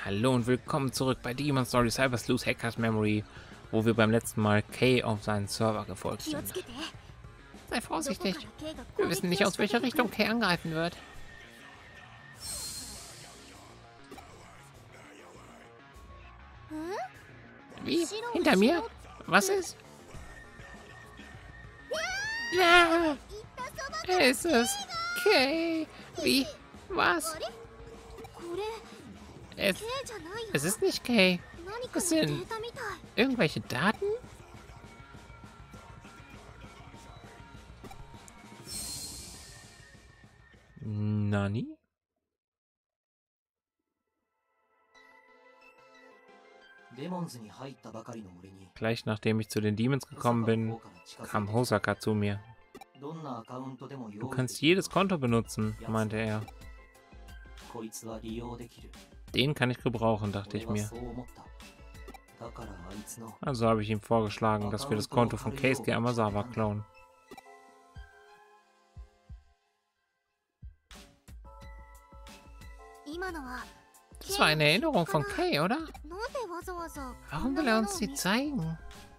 Hallo und willkommen zurück bei Demon Story Cyber Sleuth Hackers Memory, wo wir beim letzten Mal Kay auf seinen Server gefolgt sind. Sei vorsichtig, wir wissen nicht, aus welcher Richtung Kay angreifen wird. Wie? Hinter mir? Was ist? Ja! Es ist Kay! Wie? Was? Es ist nicht Kay. Was sind irgendwelche Daten? Nani? Gleich nachdem ich zu den Demons gekommen bin, kam Hosaka zu mir. Du kannst jedes Konto benutzen, meinte er. Den kann ich gebrauchen, dachte ich mir. Also habe ich ihm vorgeschlagen, dass wir das Konto von Keisuke Amazawa klauen. Das war eine Erinnerung von Kay, oder? Warum will er uns die zeigen?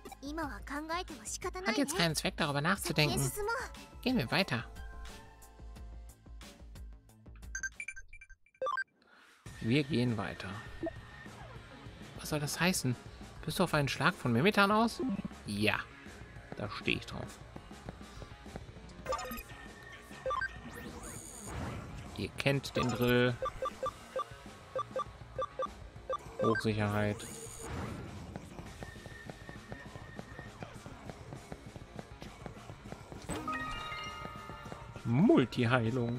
Hat jetzt keinen Zweck, darüber nachzudenken. Gehen wir weiter. Wir gehen weiter. Was soll das heißen? Bist du auf einen Schlag von Mimitan aus? Ja, da stehe ich drauf. Ihr kennt den Drill. Hochsicherheit. Multiheilung.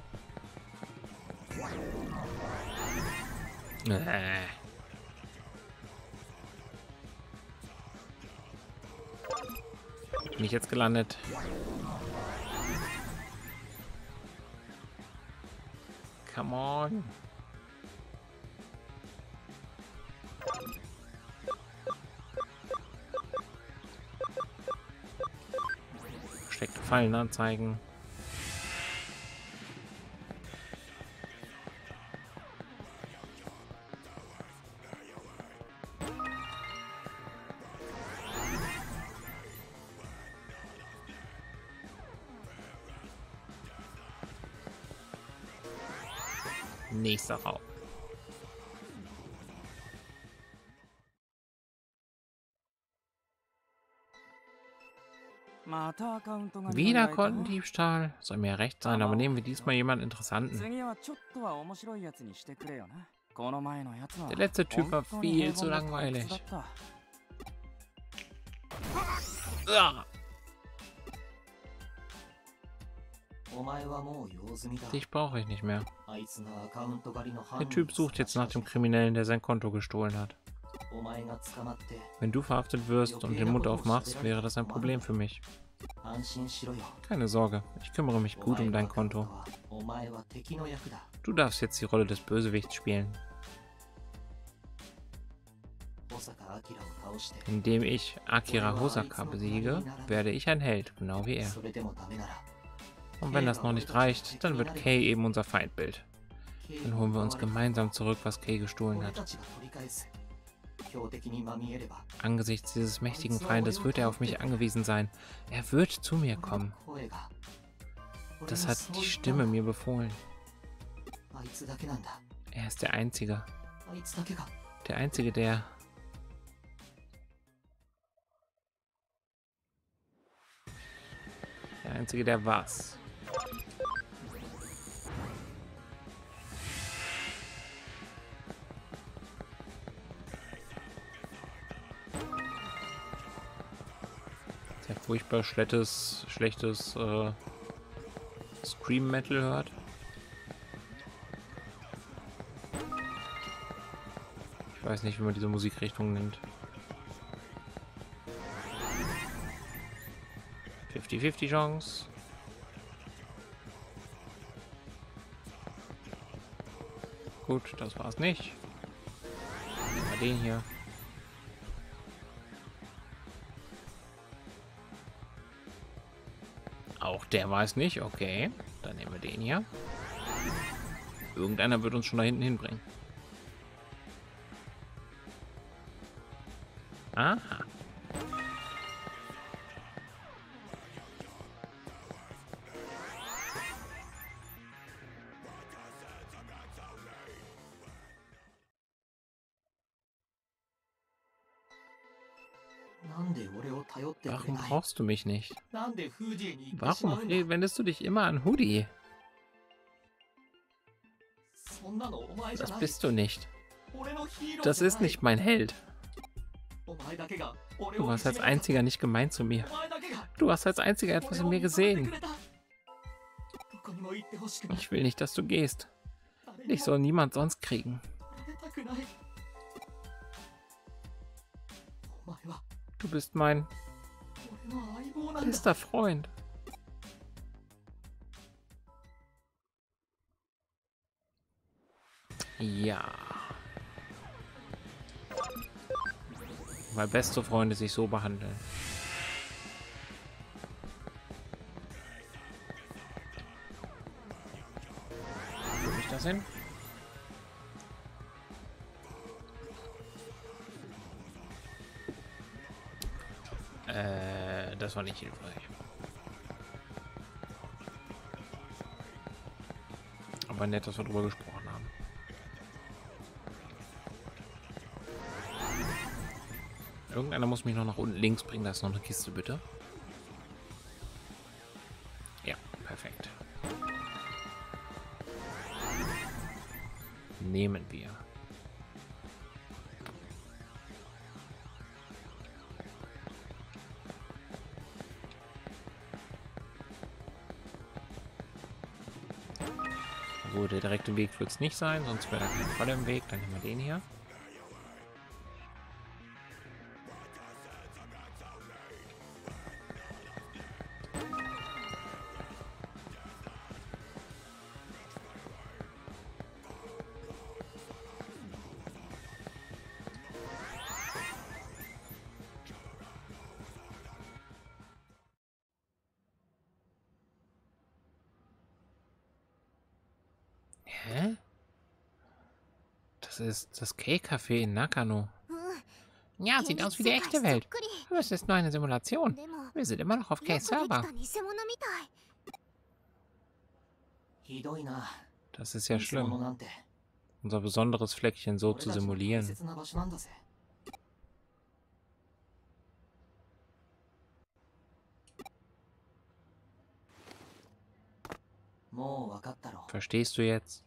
Bin ich jetzt gelandet? Come on. Versteckte Fallen anzeigen. Nächster Raum. Wieder Kontendiebstahl. Soll mir recht sein, aber nehmen wir diesmal jemanden Interessanten. Der letzte Typ war viel zu langweilig. Dich brauche ich nicht mehr. Der Typ sucht jetzt nach dem Kriminellen, der sein Konto gestohlen hat. Wenn du verhaftet wirst und den Mund aufmachst, wäre das ein Problem für mich. Keine Sorge, ich kümmere mich gut um dein Konto. Du darfst jetzt die Rolle des Bösewichts spielen. Indem ich Akira Hosaka besiege, werde ich ein Held, genau wie er. Und wenn das noch nicht reicht, dann wird Kay eben unser Feindbild. Dann holen wir uns gemeinsam zurück, was Kay gestohlen hat. Angesichts dieses mächtigen Feindes wird er auf mich angewiesen sein. Er wird zu mir kommen. Das hat die Stimme mir befohlen. Er ist der Einzige. Der Einzige, der... Der Einzige, der was? Der furchtbar schlechtes Scream Metal hört. Ich weiß nicht, wie man diese Musikrichtung nennt. 50-50 Chance. Gut, das war's nicht. Nehmen wir den hier. Auch der war es nicht. Okay, dann nehmen wir den hier. Irgendeiner wird uns schon da hinten hinbringen. Aha. Warum brauchst du mich nicht? Warum wendest du dich immer an Hudi? Das bist du nicht. Das ist nicht mein Held. Du warst als einziger nicht gemein zu mir. Du hast als einziger etwas in mir gesehen. Ich will nicht, dass du gehst. Ich soll niemand sonst kriegen. Du bist mein bester Freund. Ja. Weil beste Freunde sich so behandeln. Wo will ich das hin? Das war nicht hilfreich. Aber nett, dass wir drüber gesprochen haben. Irgendeiner muss mich noch nach unten links bringen. Da ist noch eine Kiste, bitte. Ja, perfekt. Nehmen wir. So, der direkte Weg wird es nicht sein, sonst wäre da kein Fall im Weg. Dann nehmen wir den hier. Hä? Das ist das Kei-Café in Nakano. Ja, sieht aus wie die echte Welt. Aber es ist nur eine Simulation. Wir sind immer noch auf Kei-Server. Das ist ja schlimm. Unser besonderes Fleckchen so zu simulieren. Verstehst du jetzt?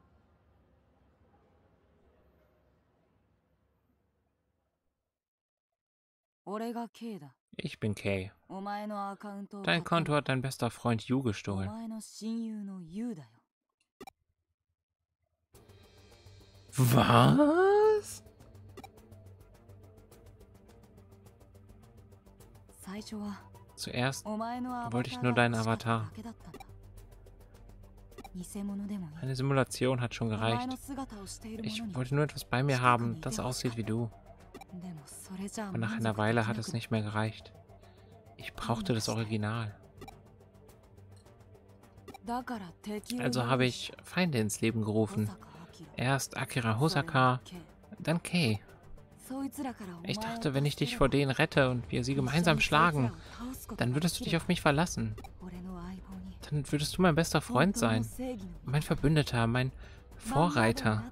Ich bin Kei. Dein Konto hat dein bester Freund Yu gestohlen. Was? Zuerst wollte ich nur deinen Avatar. Eine Simulation hat schon gereicht. Ich wollte nur etwas bei mir haben, das aussieht wie du. Und nach einer Weile hat es nicht mehr gereicht. Ich brauchte das Original. Also habe ich Feinde ins Leben gerufen. Erst Akira Hosaka, dann Kei. Ich dachte, wenn ich dich vor denen rette und wir sie gemeinsam schlagen, dann würdest du dich auf mich verlassen. Dann würdest du mein bester Freund sein. Mein Verbündeter, mein Vorreiter.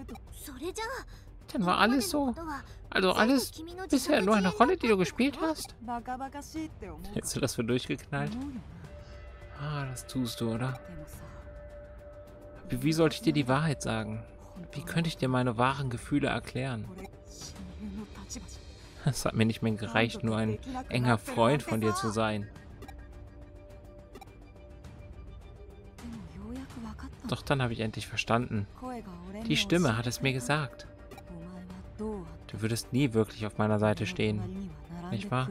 Dann war alles so. Also alles bisher nur eine Rolle, die du gespielt hast? Hättest du das für durchgeknallt? Ah, das tust du, oder? Wie sollte ich dir die Wahrheit sagen? Wie könnte ich dir meine wahren Gefühle erklären? Es hat mir nicht mehr gereicht, nur ein enger Freund von dir zu sein. Doch dann habe ich endlich verstanden. Die Stimme hat es mir gesagt. Du würdest nie wirklich auf meiner Seite stehen, nicht wahr?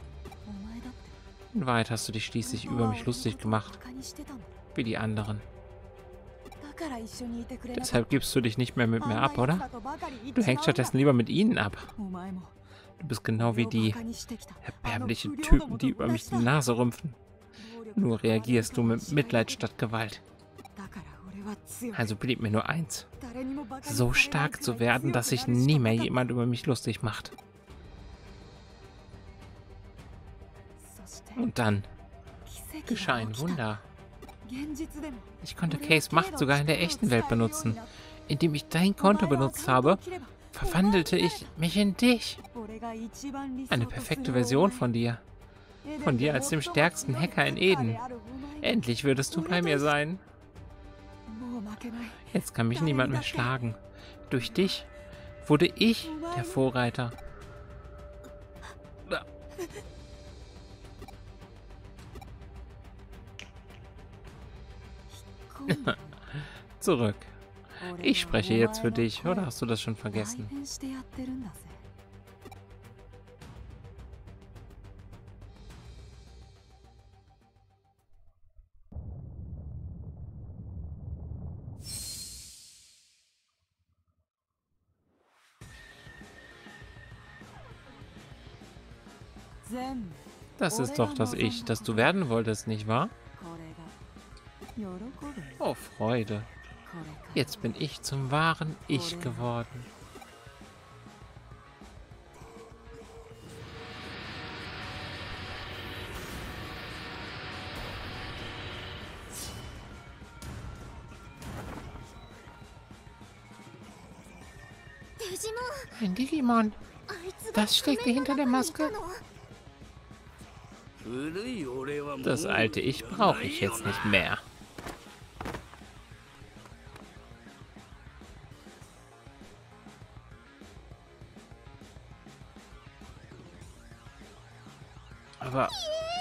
In Wahrheit hast du dich schließlich über mich lustig gemacht, wie die anderen. Deshalb gibst du dich nicht mehr mit mir ab, oder? Du hängst stattdessen lieber mit ihnen ab. Du bist genau wie die erbärmlichen Typen, die über mich die Nase rümpfen. Nur reagierst du mit Mitleid statt Gewalt. Also blieb mir nur eins. So stark zu werden, dass sich nie mehr jemand über mich lustig macht. Und dann geschah ein Wunder. Ich konnte Keis Macht sogar in der echten Welt benutzen. Indem ich dein Konto benutzt habe, verwandelte ich mich in dich. Eine perfekte Version von dir. Von dir als dem stärksten Hacker in Eden. Endlich würdest du bei mir sein. Jetzt kann mich niemand mehr schlagen. Durch dich wurde ich der Vorreiter. Zurück. Ich spreche jetzt für dich, oder hast du das schon vergessen? Das ist doch das Ich, das du werden wolltest, nicht wahr? Oh, Freude. Jetzt bin ich zum wahren Ich geworden. Ein Digimon. Das steckt hinter der Maske. Das alte Ich brauche ich jetzt nicht mehr. Aber...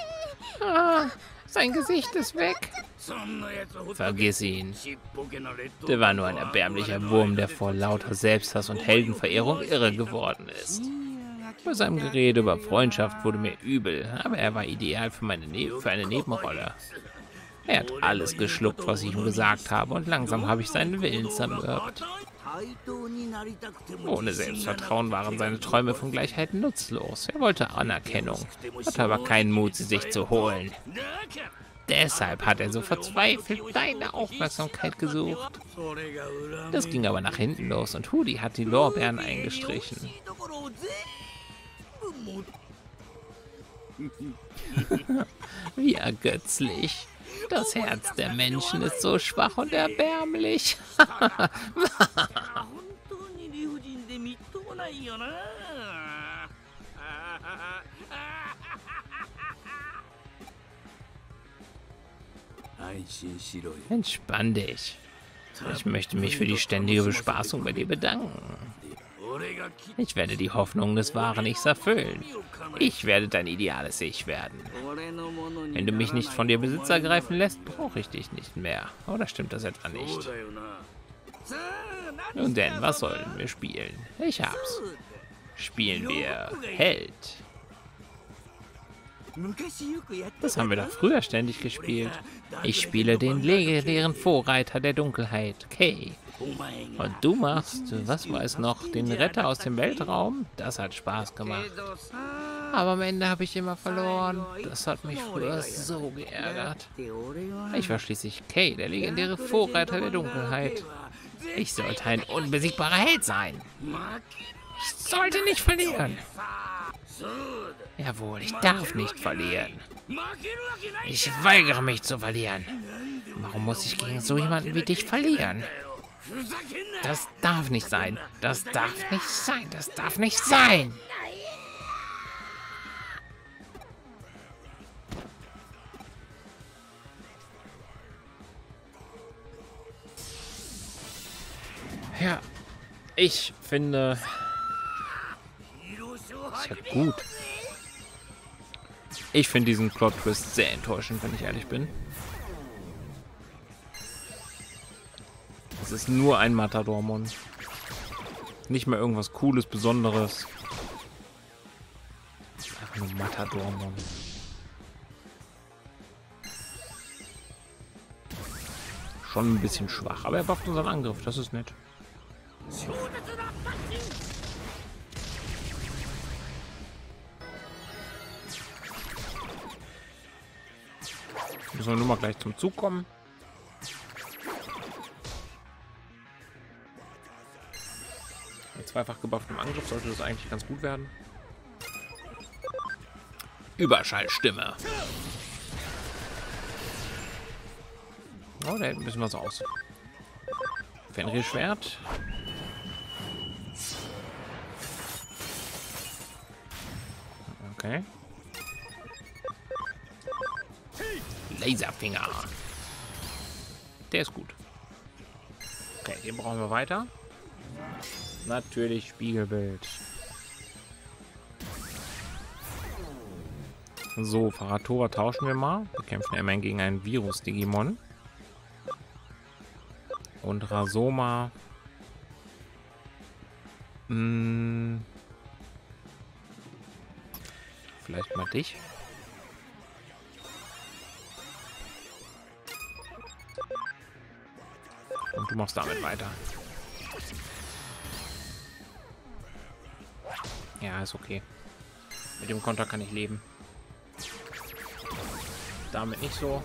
sein Gesicht ist weg. Vergiss ihn. Der war nur ein erbärmlicher Wurm, der vor lauter Selbsthass und Heldenverehrung irre geworden ist. Bei seinem Gerede über Freundschaft wurde mir übel, aber er war ideal für eine Nebenrolle. Er hat alles geschluckt, was ich ihm gesagt habe, und langsam habe ich seinen Willen zermürbt. Ohne Selbstvertrauen waren seine Träume von Gleichheit nutzlos. Er wollte Anerkennung, hatte aber keinen Mut, sie sich zu holen. Deshalb hat er so verzweifelt deine Aufmerksamkeit gesucht. Das ging aber nach hinten los und Hudi hat die Lorbeeren eingestrichen. Wie ergötzlich. Das Herz der Menschen ist so schwach und erbärmlich. Entspann dich. Ich möchte mich für die ständige Bespaßung bei dir bedanken. Ich werde die Hoffnungen des wahren Ichs erfüllen. Ich werde dein ideales Ich werden. Wenn du mich nicht von dir Besitz ergreifen lässt, brauche ich dich nicht mehr. Oder stimmt das etwa nicht? Nun denn, was sollen wir spielen? Ich hab's. Spielen wir Held. Das haben wir doch früher ständig gespielt. Ich spiele den legendären Vorreiter der Dunkelheit, Kay. Und du machst, was war es noch, den Retter aus dem Weltraum? Das hat Spaß gemacht. Aber am Ende habe ich immer verloren. Das hat mich früher so geärgert. Ich war schließlich Kay, der legendäre Vorreiter der Dunkelheit. Ich sollte ein unbesiegbarer Held sein. Ich sollte nicht verlieren. Jawohl, ich darf nicht verlieren. Ich weigere mich zu verlieren. Warum muss ich gegen so jemanden wie dich verlieren? Das darf nicht sein. Das darf nicht sein. Das darf nicht sein. Ja, ich finde... Ist ja gut. Ich finde diesen Plot-Twist sehr enttäuschend, wenn ich ehrlich bin. Es ist nur ein Matadormon. Nicht mehr irgendwas Cooles, Besonderes. Einfach nur Matadormon. Schon ein bisschen schwach, aber er bufft unseren Angriff, das ist nett. Müssen wir nur mal gleich zum Zug kommen. Mit zweifach gebufftem Angriff sollte das eigentlich ganz gut werden. Überschallstimme. Oh, da hält ein bisschen was aus. Fenrir-Schwert. Okay. Laserfinger. Der ist gut. Okay, den brauchen wir weiter. Natürlich Spiegelbild. So, Faratora tauschen wir mal. Wir kämpfen immerhin gegen einen Virus-Digimon. Und Rasoma. Vielleicht mal dich. Und du machst damit weiter. Ja, ist okay. Mit dem Konter kann ich leben. Damit nicht so.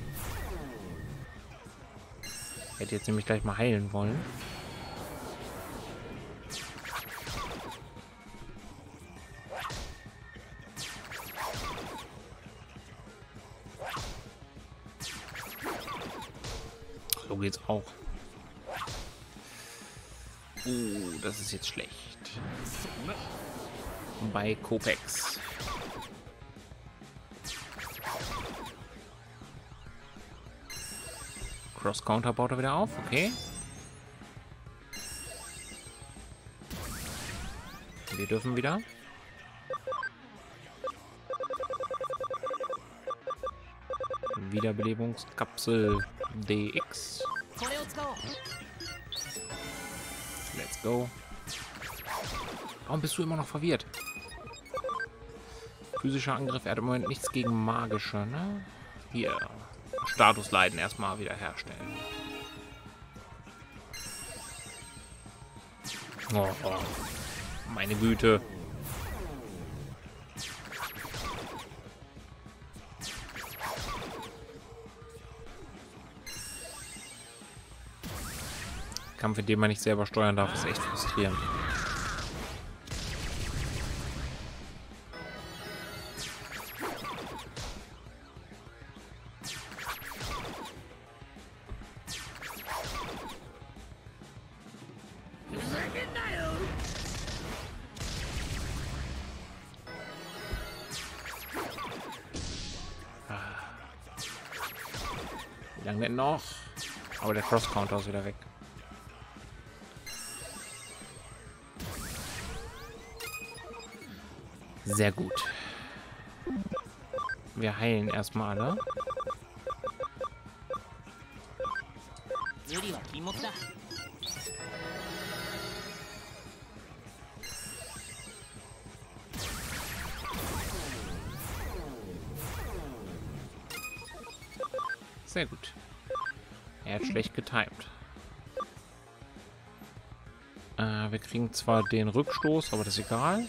Hätte jetzt nämlich gleich mal heilen wollen. So geht's auch. Das ist jetzt schlecht. Bei Copex. Cross-Counter baut er wieder auf, okay. Wir dürfen wieder. Wiederbelebungskapsel DX. Let's go. Warum bist du immer noch verwirrt? Physischer Angriff, er hat im Moment nichts gegen magische, ne? Hier. Statusleiden erstmal wieder herstellen. Oh, oh. Meine Güte. Kampf, in dem man nicht selber steuern darf, ist echt frustrierend. Wie lange denn noch? Aber der Cross-Counter ist wieder weg. Sehr gut. Wir heilen erstmal alle. Sehr gut. Er hat schlecht getimt. Wir kriegen zwar den Rückstoß, aber das ist egal.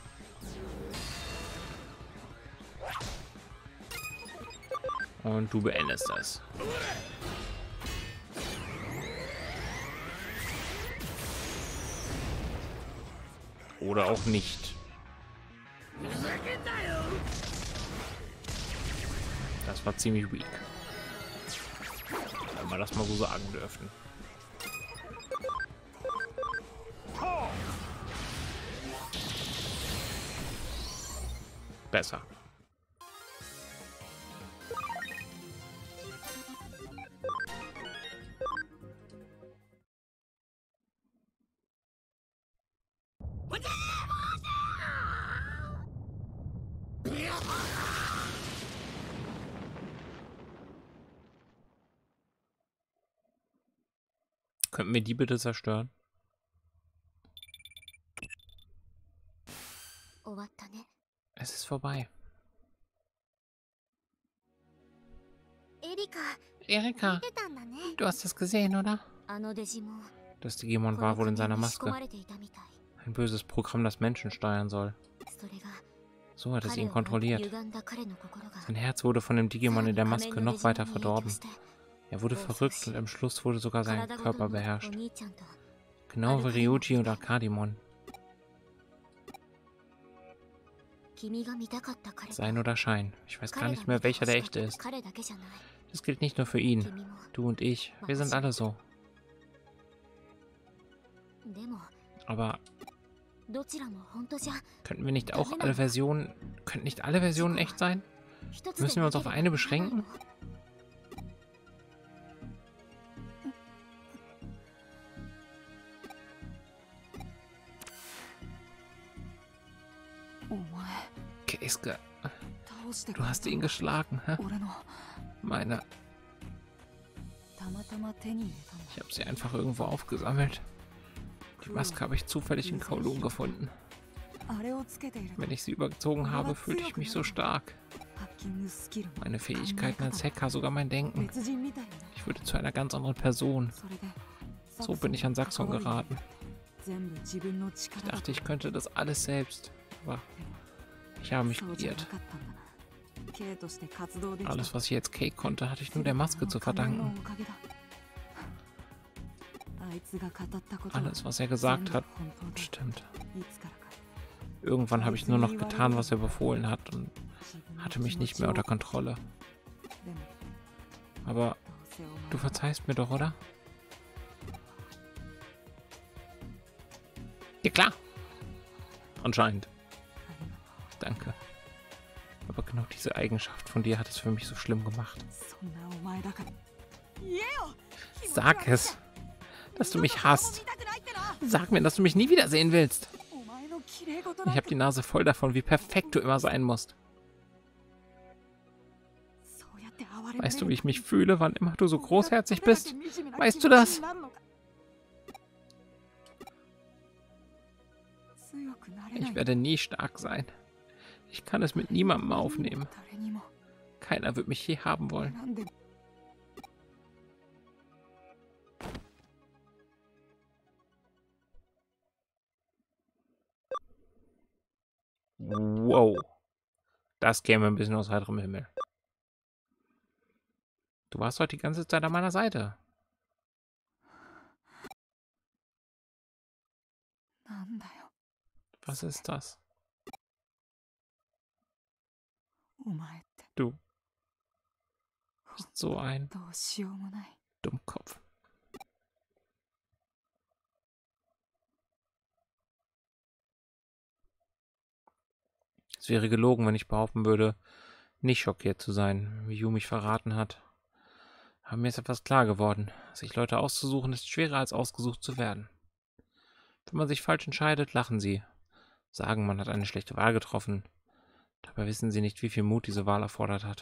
Und du beendest das. Oder auch nicht. Das war ziemlich weak. Wenn wir das mal so sagen dürfen. Besser. Könnten wir die bitte zerstören? Es ist vorbei. Erika, du hast es gesehen, oder? Das Digimon war wohl in seiner Maske. Ein böses Programm, das Menschen steuern soll. So hat es ihn kontrolliert. Sein Herz wurde von dem Digimon in der Maske noch weiter verdorben. Er wurde verrückt und am Schluss wurde sogar sein Körper beherrscht. Genau wie Ryuji und Arkadimon. Sein oder Schein. Ich weiß gar nicht mehr, welcher der echte ist. Das gilt nicht nur für ihn. Du und ich. Wir sind alle so. Aber könnten wir nicht auch alle Versionen... Könnten nicht alle Versionen echt sein? Müssen wir uns auf eine beschränken? Keisuke, du hast ihn geschlagen, hä? Meine... Ich habe sie einfach irgendwo aufgesammelt. Die Maske habe ich zufällig in Kowloon gefunden. Wenn ich sie übergezogen habe, fühlte ich mich so stark. Meine Fähigkeiten als Hacker, sogar mein Denken. Ich wurde zu einer ganz anderen Person. So bin ich an Saxon geraten. Ich dachte, ich könnte das alles selbst, aber ich habe mich geirrt. Alles, was ich jetzt Kei konnte, hatte ich nur der Maske zu verdanken. Alles, was er gesagt hat, stimmt. Irgendwann habe ich nur noch getan, was er befohlen hat und hatte mich nicht mehr unter Kontrolle. Aber du verzeihst mir doch, oder? Ja, klar. Anscheinend. Danke. Aber genau diese Eigenschaft von dir hat es für mich so schlimm gemacht. Sag es, dass du mich hasst. Sag mir, dass du mich nie wiedersehen willst. Ich habe die Nase voll davon, wie perfekt du immer sein musst. Weißt du, wie ich mich fühle, wann immer du so großherzig bist? Weißt du das? Ich werde nie stark sein. Ich kann es mit niemandem aufnehmen. Keiner wird mich je haben wollen. Wow. Das käme ein bisschen aus heiterem Himmel. Du warst heute die ganze Zeit an meiner Seite. Was ist das? Du bist so ein Dummkopf. Es wäre gelogen, wenn ich behaupten würde, nicht schockiert zu sein, wie Yu mich verraten hat. Aber mir ist etwas klar geworden. Sich Leute auszusuchen, ist schwerer als ausgesucht zu werden. Wenn man sich falsch entscheidet, lachen sie. Sagen, man hat eine schlechte Wahl getroffen. Dabei wissen sie nicht, wie viel Mut diese Wahl erfordert hat.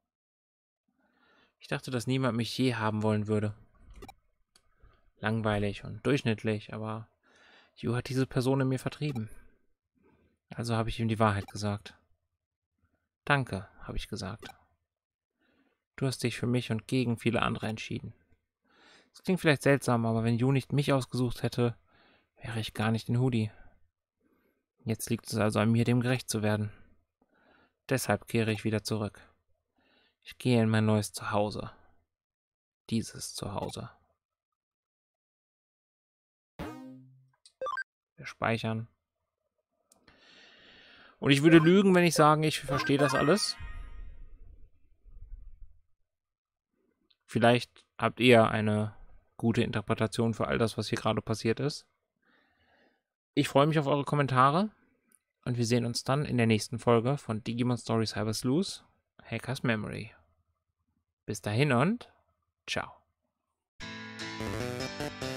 Ich dachte, dass niemand mich je haben wollen würde. Langweilig und durchschnittlich, aber Yu hat diese Person in mir vertrieben. Also habe ich ihm die Wahrheit gesagt. Danke, habe ich gesagt. Du hast dich für mich und gegen viele andere entschieden. Es klingt vielleicht seltsam, aber wenn Yu nicht mich ausgesucht hätte, wäre ich gar nicht in Hudi. Jetzt liegt es also an mir, dem gerecht zu werden. Deshalb kehre ich wieder zurück. Ich gehe in mein neues Zuhause. Dieses Zuhause. Wir speichern. Und ich würde lügen, wenn ich sagen, ich verstehe das alles. Vielleicht habt ihr eine gute Interpretation für all das, was hier gerade passiert ist. Ich freue mich auf eure Kommentare und wir sehen uns dann in der nächsten Folge von Digimon Story Cyber Sleuth Hackers Memory. Bis dahin und ciao.